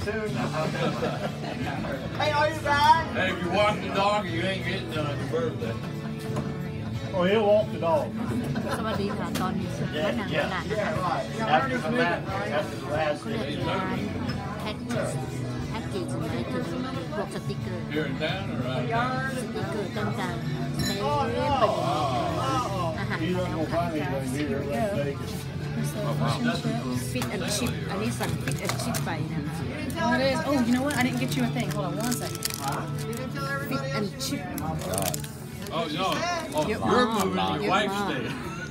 Hey, are you back? Hey, if you walk the dog, you ain't getting none on your birthday. Oh, he'll walk the dog. สวัสดีค่ะตอนนี้สื่อว่าหนังขนาดนะคะ After the last เขาเรียกร้านแพ็กเกจหมายถึงพวกสติกเกอร์ Here in town or out of town? สติกเกอร์ต่างๆเต็มไปหมดอาหาร He's มา not แล้ว gonna ค่ะ find anything here. Let's take it. ฟิตแอนด์ชิพอันนี้สั่งฟิตแอนด์ชิพไปนะคะ Oh, it is. Oh, you know what? I didn't get you a thing. Hold on one second. ฟิตแอนด์ชิพ Oh, no. Oh, you're moving to your wife's day.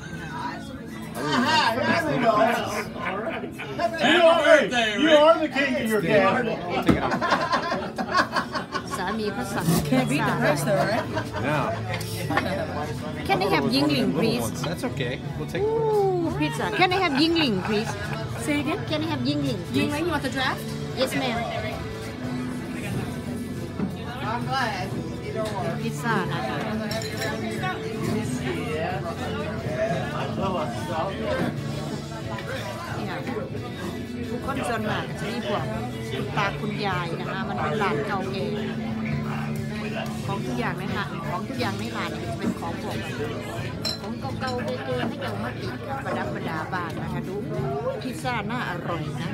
Happy birthday, You Rick. are the king of your castle. สามีเขาสั่ง Can't beat the price though, right? No. Can I have yingling please That's okay. We'll take Ooh, pizza Can I have yingling please Say again. Can I have yingling Ying please Ling, you want the draft? Yes ma'am I'm glad. You don't want พิซซ่านะคะ เนี่ยทุกคนส่วนมากจะมีพวกคุณตาคุณยายนะคะมันเป็นร้านเก่าแก่ของทุกอย่างนะคะของทุกอย่างในร้านจะเป็นของพวกของเก่าๆเก๋ๆให้เรามาติดประดับประดาบ้านนะคะดูพิซซ่าน่าอร่อยนะ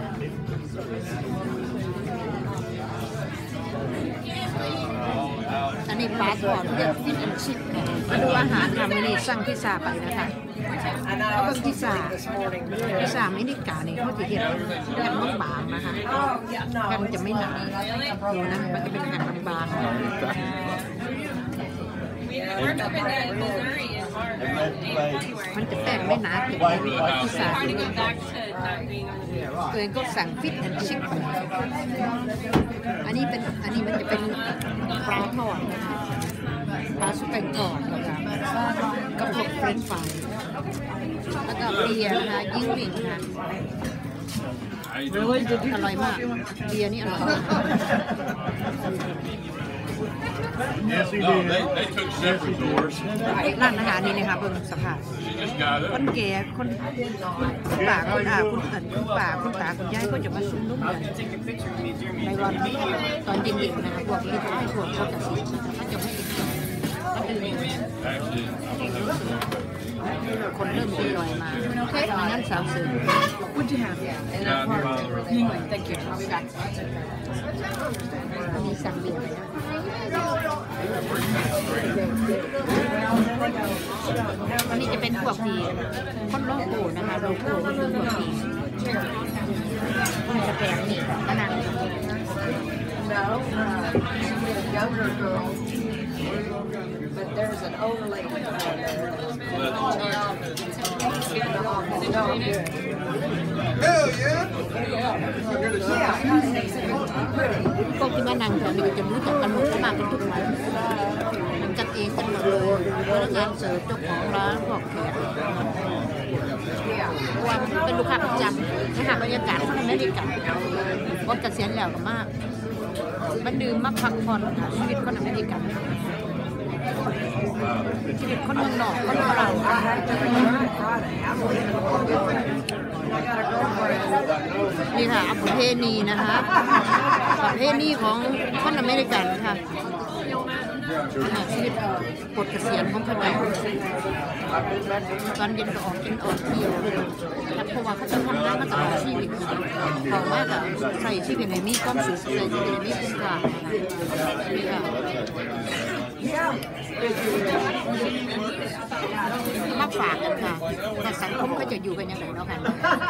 อันนี้ปลาทอดเรียกฟิชแอนชิพมาดูอาหารค่ะวันนี้สั่งพิซซ่าไปนะคะเขาเป็นพิซซ่าไม่ได้กาเนี่ยเขาจะเห็นแผ่นบางๆนะคะแผ่นจะไม่หนาดูนะมันจะเป็นแผ่นบางๆมันจะแป้งไม่หนาติดพิซซ่าตัวเองก็สั่งฟิตแอนชิพอันนี้มันจะเป็นปลาทอดนะคะปลาสุกแป้งทอดนะคะกับพวกเฟรนช์ฟรายแล้วก็เบียร์นะคะยิ่งหลิงค่ะอร่อยมากเบียร์นี่อร่อยมาก Yes, he No, did. they took separate doors. ร้านอาหารนี่นะคะเบิ่งสภาพ She just got คน up. แก่คนป่าคนอาคุณเอิญคุณป่าคุณตาคุณยายก็จะมาซุ่มนุ่มกันในวันตอนเย็นๆนะคะพวกที่ท้ายพวกเขาจะสิเขาจะไม่กินก็ดื่ม Actually, I'm gonna have to คนเริ่มทยอยมาดังนั้นสาวเสือ What'd you have? Ying Ling, thank you. อันนี้สั่งเบียร์ไปนะอันนี้จะเป็นพวกที่คนโลโก้นะคะโลโก้ก็คือพวกที่มันจะแปลกนี่ขนาด No, she's a younger girl, but there's an older lady there. Hell yeah! พวกที่มานั่งแถวนี้ก็จะรู้จักกันหมดมากันทุกวันมันกันเองกันหมดเลยพนักงานเสิร์ฟเจ้าของร้านพวกแขกวันเป็นลูกค้าประจำนะคะบรรยากาศคนอเมริกันคนเกษียณแล้วก็มากมันดื่มมาพักผ่อนค่ะชีวิตคนอเมริกันชีวิตคนเมืองนอกคนฝรั่งนี่ค่ะประเพณีนะคะประเพณีของคนอเมริกันค่ะชีวิตปลดเกษียณของเขาไปตอนเย็นก็ออกกินออกเที่ยวเพราะว่าเขาจะทำงานมาตลอดชีวิตบอกว่าแบบใส่ชีวิตในมีความสุขใส่ชีวิตในมีคุณค่านี่ค่ะมาฝากกันค่ะแต่สังคมเขาจะอยู่กันยังไงเนาะค่ะ